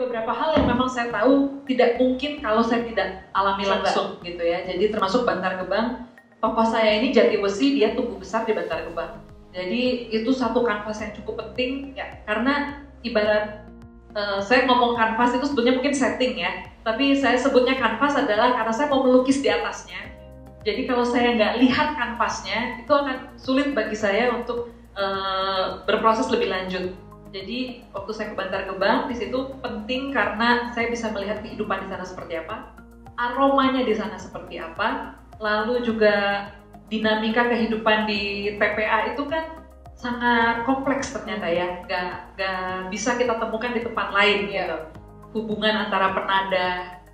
beberapa hal yang memang saya tahu tidak mungkin kalau saya tidak alami langsung gitu ya. Jadi termasuk Bantar Gebang, tokoh saya ini Jatiwesi, dia tumbuh besar di Bantar Gebang. Jadi itu satu kanvas yang cukup penting ya, karena ibarat saya ngomong kanvas itu sebetulnya mungkin setting ya, tapi saya sebutnya kanvas adalah karena saya mau melukis di atasnya. Jadi kalau saya nggak lihat kanvasnya, itu akan sulit bagi saya untuk berproses lebih lanjut. Jadi waktu saya ke Bantar Gebang, di situ penting karena saya bisa melihat kehidupan di sana seperti apa, aromanya di sana seperti apa, lalu juga dinamika kehidupan di TPA itu kan sangat kompleks ternyata ya, gak bisa kita temukan di tempat lain gitu. Hubungan antara penadah,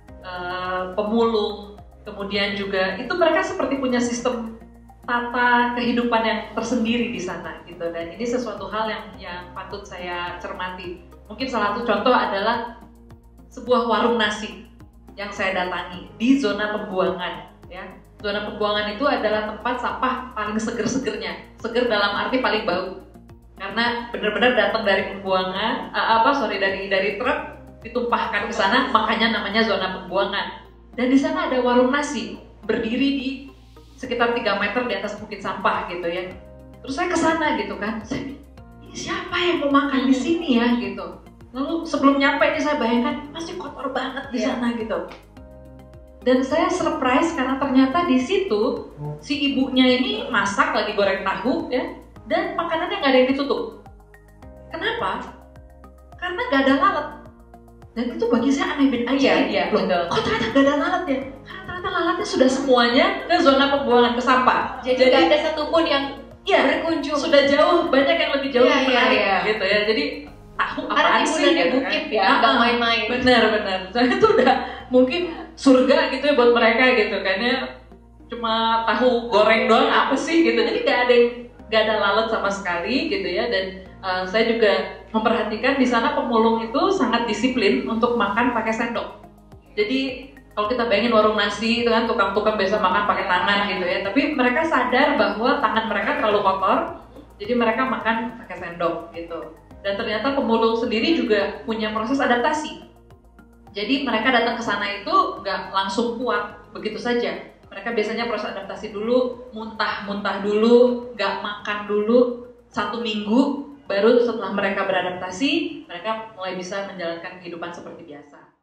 pemulung, kemudian juga itu mereka seperti punya sistem tata kehidupan yang tersendiri di sana gitu, dan ini sesuatu hal yang patut saya cermati. Mungkin salah satu contoh adalah sebuah warung nasi yang saya datangi di zona pembuangan ya. Zona pembuangan itu adalah tempat sampah paling seger-segernya, seger dalam arti paling bau, karena benar-benar datang dari pembuangan, dari truk ditumpahkan ke sana, makanya namanya zona pembuangan. Dan di sana ada warung nasi berdiri di sekitar 3 meter di atas bukit sampah gitu ya. Terus saya ke sana gitu kan, ini siapa yang mau makan di sini ya gitu. Lalu sebelum nyampe ini saya bayangkan masih kotor banget di sana gitu. Dan saya surprise karena ternyata di situ si ibunya ini masak lagi goreng tahu ya, dan makanannya nggak ada yang ditutup. Kenapa? Karena nggak ada lalat. Dan itu bagi saya aneh bin aja. Iya, betul. Kok ternyata nggak ada lalat ya? Karena ternyata lalatnya sudah semuanya ke zona pembuangan ke sampah. Jadi nggak ada satupun yang berkunjung. Sudah jauh, banyak yang lebih jauh gitu ya. Jadi tahu apaan sih gitu bukit kan? Ya, nggak main-main. Benar. Soalnya itu udah mungkin surga gitu ya buat mereka gitu kan ya. Cuma tahu goreng doang apa sih gitu. Jadi nggak ada lalat sama sekali gitu ya. Dan saya juga memperhatikan di sana pemulung itu sangat disiplin untuk makan pakai sendok. Jadi kalau kita bayangin warung nasi itu kan tukang-tukang biasa makan pakai tangan gitu ya. Tapi mereka sadar bahwa tangan mereka terlalu kotor, jadi mereka makan pakai sendok gitu. Dan ternyata pemulung sendiri juga punya proses adaptasi. Jadi mereka datang ke sana itu nggak langsung kuat begitu saja. Mereka biasanya proses adaptasi dulu, muntah dulu, nggak makan dulu 1 minggu. Baru setelah mereka beradaptasi, mereka mulai bisa menjalankan kehidupan seperti biasa.